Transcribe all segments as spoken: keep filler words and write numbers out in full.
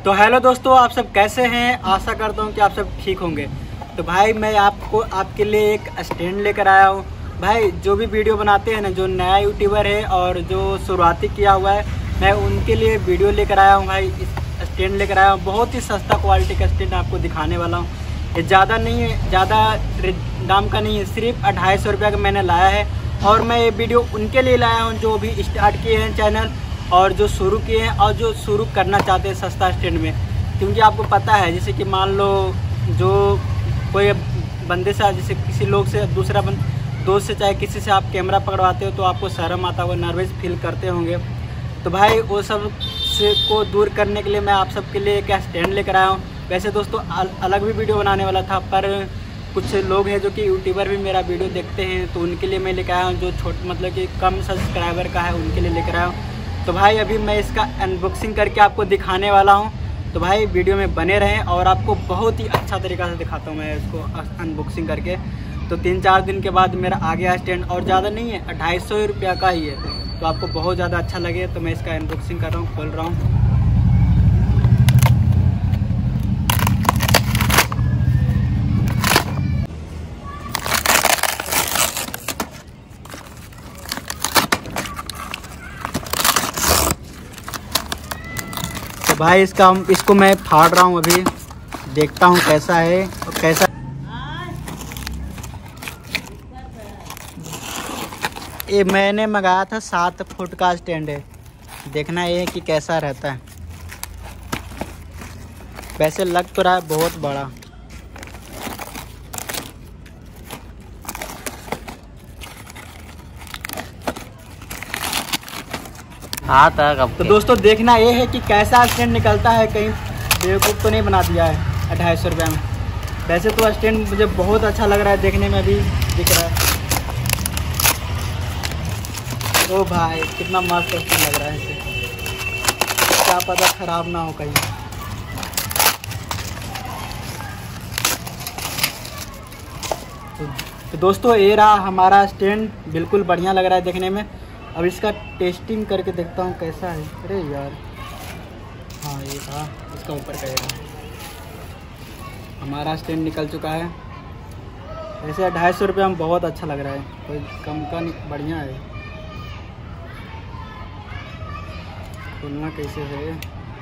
तो हेलो दोस्तों, आप सब कैसे हैं? आशा करता हूं कि आप सब ठीक होंगे। तो भाई मैं आपको आपके लिए एक स्टैंड लेकर आया हूं। भाई जो भी वीडियो बनाते हैं ना, जो नया यूट्यूबर है और जो शुरुआती किया हुआ है, मैं उनके लिए वीडियो लेकर आया हूं। भाई इस स्टैंड लेकर आया हूँ, बहुत ही सस्ता क्वालिटी का स्टैंड आपको दिखाने वाला हूँ। ये ज़्यादा नहीं है, ज़्यादा दाम का नहीं है, सिर्फ अढ़ाई सौ रुपये का मैंने लाया है। और मैं ये वीडियो उनके लिए लाया हूँ जो भी स्टार्ट किए हैं चैनल और जो शुरू किए हैं और जो शुरू करना चाहते हैं सस्ता स्टैंड में। क्योंकि आपको पता है, जैसे कि मान लो जो कोई बंदे से, जैसे किसी लोग से, दूसरा दोस्त से, चाहे किसी से आप कैमरा पकड़वाते हो तो आपको शर्म आता होगा, नर्वस फील करते होंगे। तो भाई वो सब से को दूर करने के लिए मैं आप सबके लिए एक स्टैंड लेकर आया हूँ। वैसे दोस्तों अलग भी वीडियो बनाने वाला था, पर कुछ लोग हैं जो कि यूट्यूबर भी मेरा वीडियो देखते हैं, तो उनके लिए मैं लेकर आया हूँ। जो छोट मतलब कि कम सब्सक्राइबर का है, उनके लिए लेकर आया हूँ। तो भाई अभी मैं इसका अनबॉक्सिंग करके आपको दिखाने वाला हूँ। तो भाई वीडियो में बने रहें और आपको बहुत ही अच्छा तरीक़ा से दिखाता हूँ मैं इसको अनबॉक्सिंग करके। तो तीन चार दिन के बाद मेरा आ गया स्टैंड, और ज़्यादा नहीं है, अढ़ाई सौ रुपया का ही है। तो आपको बहुत ज़्यादा अच्छा लगे तो मैं इसका अनबॉक्सिंग कर रहा हूँ, खोल रहा हूँ। तो भाई इसका हम इसको मैं फाड़ रहा हूँ, अभी देखता हूँ कैसा है और कैसा। ये मैंने मंगाया था, सात फुट का स्टैंड है। देखना ये है कि कैसा रहता है। वैसे लग तो रहा है बहुत बड़ा। हाँ तक। तो दोस्तों देखना ये है कि कैसा स्टैंड निकलता है, कहीं बेवकूफ़ तो नहीं बना दिया है अढ़ाई सौ रुपये में। वैसे तो स्टैंड मुझे बहुत अच्छा लग रहा है, देखने में भी दिख रहा है। ओ भाई कितना मस्त स्टैंड लग रहा है इसे, क्या पता ख़राब ना हो कहीं। तो, तो दोस्तों ये रहा हमारा स्टैंड, बिल्कुल बढ़िया लग रहा है देखने में। अब इसका टेस्टिंग करके देखता हूँ कैसा है। अरे यार, हाँ ये था, इसका ऊपर करेगा। हमारा स्टैंड निकल चुका है। वैसे ढाई सौ रुपये में बहुत अच्छा लग रहा है, कोई कम का नहीं, बढ़िया है। खोलना कैसे है?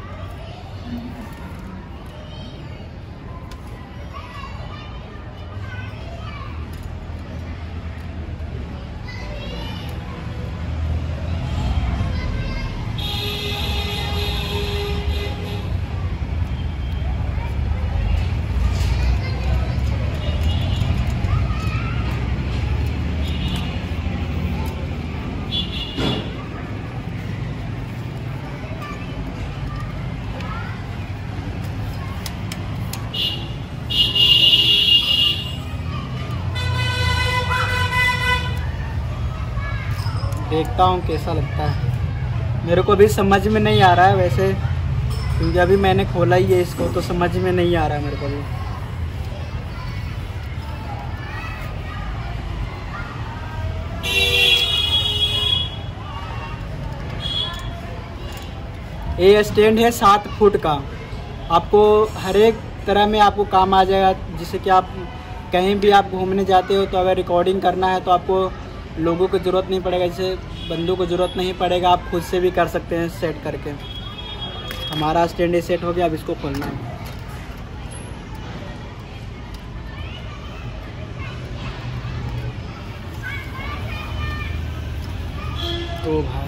देखता हूँ कैसा लगता है। मेरे को भी समझ में नहीं आ रहा है वैसे, क्योंकि अभी मैंने खोला ही है इसको, तो समझ में नहीं आ रहा है मेरे को भी। ये स्टैंड है सात फुट का, आपको हर एक तरह में आपको काम आ जाएगा। जिससे कि आप कहीं भी आप घूमने जाते हो, तो अगर रिकॉर्डिंग करना है तो आपको लोगों को ज़रूरत नहीं पड़ेगा, जैसे बंदों को ज़रूरत नहीं पड़ेगा, आप खुद से भी कर सकते हैं सेट करके। हमारा स्टैंड सेट हो गया, अब इसको खोलना है। तो भाई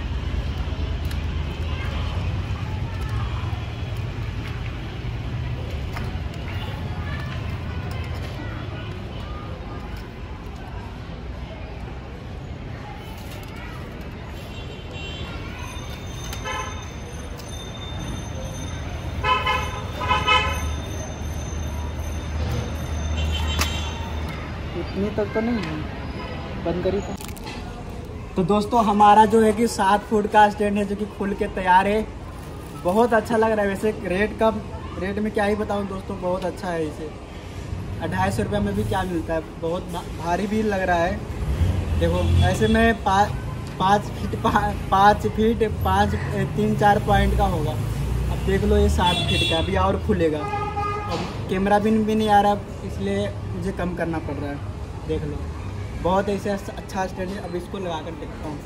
इतनी तक तो नहीं है, बंद करी तो। तो दोस्तों हमारा जो है कि सात फुट का स्टैंड है, जो कि खुल के तैयार है। बहुत अच्छा लग रहा है। वैसे रेट का रेट में क्या ही बताऊं दोस्तों, बहुत अच्छा है। इसे अढ़ाई सौ रुपये में भी क्या मिलता है, बहुत भारी भी लग रहा है। देखो ऐसे में पाँच पाँच फीट पाँच फीट पाँच तीन चार पॉइंट का होगा। अब देख लो ये सात फीट का अभी और खुलेगा। अब कैमरा भी भी नहीं आ रहा, इसलिए मुझे कम करना पड़ रहा है। देख लो बहुत ऐसे अच्छा स्टैंड है। अब इसको लगा कर देखता हूँ।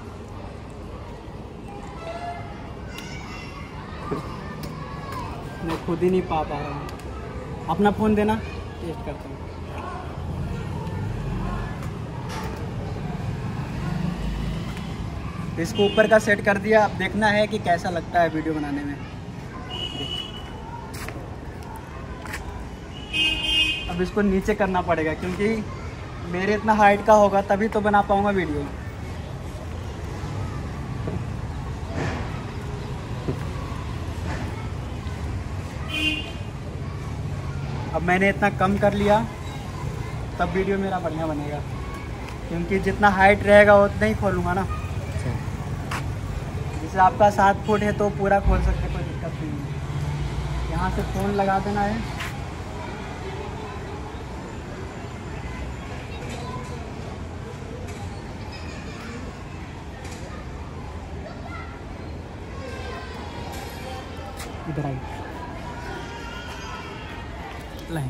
मैं खुद ही नहीं पा पा रहा हूँ। अपना फ़ोन देना, टेस्ट करता हूँ। इसको ऊपर का सेट कर दिया। अब देखना है कि कैसा लगता है वीडियो बनाने में। अब इसको नीचे करना पड़ेगा क्योंकि मेरे इतना हाइट का होगा तभी तो बना पाऊंगा वीडियो। अब मैंने इतना कम कर लिया तब वीडियो मेरा बढ़िया बनेगा, क्योंकि जितना हाइट रहेगा उतना ही खोलूँगा ना। जैसे आपका सात फुट है तो पूरा खोल सकते, कोई दिक्कत नहीं है। यहाँ से फ़ोन लगा देना है। इधर आई लाइन।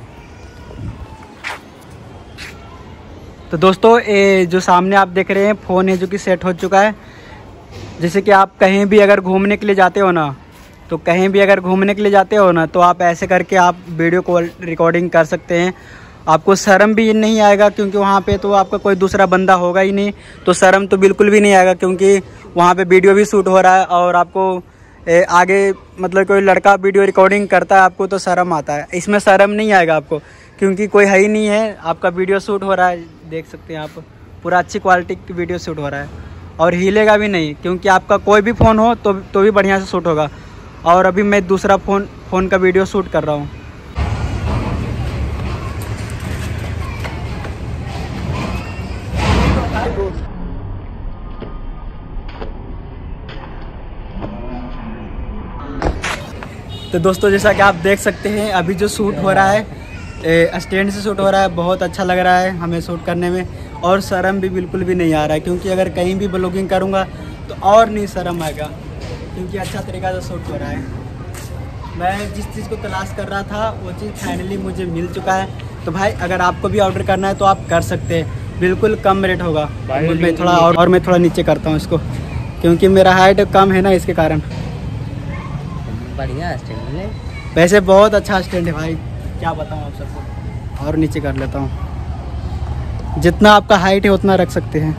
तो दोस्तों ये जो सामने आप देख रहे हैं फ़ोन है जो कि सेट हो चुका है। जैसे कि आप कहीं भी अगर घूमने के लिए जाते हो ना, तो कहीं भी अगर घूमने के लिए जाते हो ना तो आप ऐसे करके आप वीडियो कॉल रिकॉर्डिंग कर सकते हैं। आपको शर्म भी नहीं आएगा, क्योंकि वहाँ पे तो आपका कोई दूसरा बंदा होगा ही नहीं, तो शर्म तो बिल्कुल भी नहीं आएगा, क्योंकि वहाँ पे वीडियो भी शूट हो रहा है। और आपको ए, आगे मतलब कोई लड़का वीडियो रिकॉर्डिंग करता है आपको तो शर्म आता है। इसमें शर्म नहीं आएगा आपको, क्योंकि कोई है ही नहीं है। आपका वीडियो शूट हो रहा है, देख सकते हैं आप, पूरा अच्छी क्वालिटी की वीडियो शूट हो रहा है और हिलेगा भी नहीं, क्योंकि आपका कोई भी फ़ोन हो तो तो भी बढ़िया से शूट होगा। और अभी मैं दूसरा फ़ोन फ़ोन का वीडियो शूट कर रहा हूँ। तो दोस्तों जैसा कि आप देख सकते हैं अभी जो शूट हो रहा है स्टैंड से शूट हो रहा है, बहुत अच्छा लग रहा है हमें शूट करने में। और शर्म भी बिल्कुल भी नहीं आ रहा है, क्योंकि अगर कहीं भी ब्लॉगिंग करूँगा तो और नहीं शर्म आएगा, क्योंकि अच्छा तरीका से शूट हो रहा है। मैं जिस चीज़ को तलाश कर रहा था वो चीज़ फाइनली मुझे मिल चुका है। तो भाई अगर आपको भी ऑर्डर करना है तो आप कर सकते हैं, बिल्कुल कम रेट होगा। मैं थोड़ा और, और मैं थोड़ा नीचे करता हूँ इसको, क्योंकि मेरा हाइट कम है ना, इसके कारण। बढ़िया स्टैंड है, वैसे बहुत अच्छा स्टैंड है भाई, क्या बताऊँ आप सबको। और नीचे कर लेता हूँ, जितना आपका हाइट है उतना रख सकते हैं।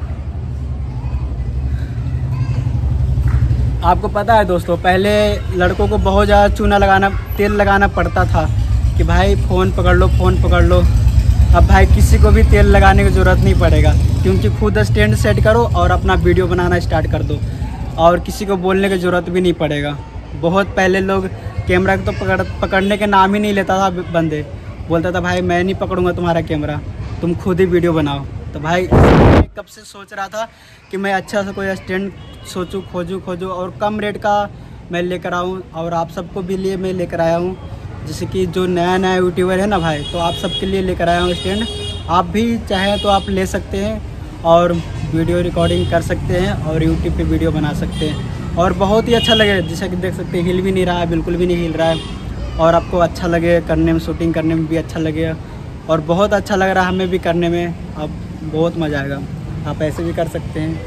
आपको पता है दोस्तों, पहले लड़कों को बहुत ज़्यादा चूना लगाना, तेल लगाना पड़ता था कि भाई फ़ोन पकड़ लो फ़ोन पकड़ लो। अब भाई किसी को भी तेल लगाने की ज़रूरत नहीं पड़ेगा, क्योंकि खुद स्टैंड सेट करो और अपना वीडियो बनाना स्टार्ट कर दो, और किसी को बोलने की ज़रूरत भी नहीं पड़ेगा। बहुत पहले लोग कैमरा को तो पकड़ पकड़ने के नाम ही नहीं लेता था बंदे, बोलता था भाई मैं नहीं पकड़ूंगा तुम्हारा कैमरा, तुम खुद ही वीडियो बनाओ। तो भाई मैं कब से सोच रहा था कि मैं अच्छा सा कोई स्टैंड सोचूं, खोजूं खोजूं और कम रेट का मैं लेकर आऊं, और आप सबको भी लिए मैं लेकर आया हूं। जैसे कि जो नया नया यूट्यूबर है ना भाई, तो आप सबके लिए लेकर आया हूँ स्टैंड। आप भी चाहें तो आप ले सकते हैं और वीडियो रिकॉर्डिंग कर सकते हैं और यूट्यूब पे वीडियो बना सकते हैं, और बहुत ही अच्छा लगे। जैसा कि देख सकते हैं हिल भी नहीं रहा है, बिल्कुल भी नहीं हिल रहा है, और आपको अच्छा लगे करने में, शूटिंग करने में भी अच्छा लगे, और बहुत अच्छा लग रहा है हमें भी करने में। अब बहुत मज़ा आएगा, आप ऐसे भी कर सकते हैं।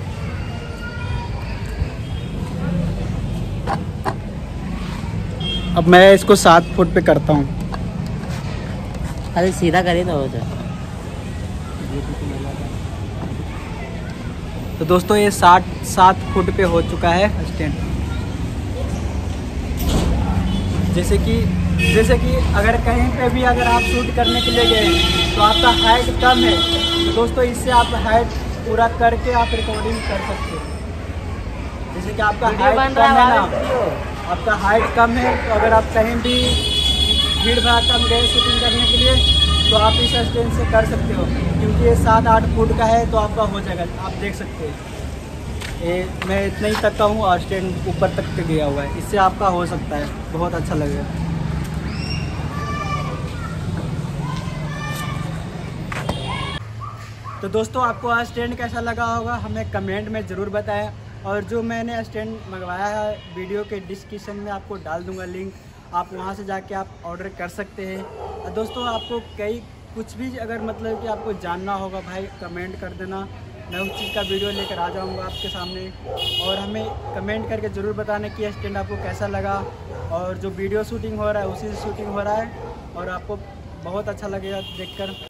अब मैं इसको सात फुट पे करता हूँ। अरे सीधा करिए ना हो जाए। तो दोस्तों ये साठ सात फुट पे हो चुका है स्टैंड। जैसे कि जैसे कि अगर कहीं पे भी अगर आप शूट करने के लिए गए तो आपका हाइट कम है, तो दोस्तों इससे आप हाइट पूरा करके आप रिकॉर्डिंग कर सकते हो। जैसे कि आपका हाइट कम है ना, आपका हाइट कम है, तो अगर आप कहीं भी भीड़ भड़ाका में गए शूटिंग करने के लिए तो आप इस स्टैंड से कर सकते हो, क्योंकि ये सात आठ फुट का है तो आपका हो जाएगा। आप देख सकते हैं ये मैं इतना ही तक का हूँ और स्टैंड ऊपर तक पे गया हुआ है, इससे आपका हो सकता है, बहुत अच्छा लगेगा। तो दोस्तों आपको आज स्टैंड कैसा लगा होगा हमें कमेंट में ज़रूर बताएं, और जो मैंने स्टैंड मंगवाया है वीडियो के डिस्क्रिप्शन में आपको डाल दूंगा लिंक, आप वहां से जाके आप ऑर्डर कर सकते हैं। और दोस्तों आपको कई कुछ भी अगर मतलब कि आपको जानना होगा भाई कमेंट कर देना, मैं उस चीज़ का वीडियो लेकर आ जाऊंगा आपके सामने। और हमें कमेंट करके ज़रूर बताना कि स्टैंड आपको कैसा लगा, और जो वीडियो शूटिंग हो रहा है उसी से शूटिंग हो रहा है और आपको बहुत अच्छा लगेगा देखकर।